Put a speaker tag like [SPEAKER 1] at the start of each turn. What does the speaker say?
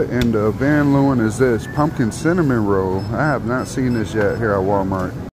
[SPEAKER 1] in the Van Leeuwen is this pumpkin cinnamon roll. I have not seen this yet here at Walmart.